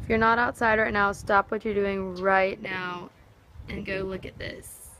If you're not outside right now, stop what you're doing right now and go look at this.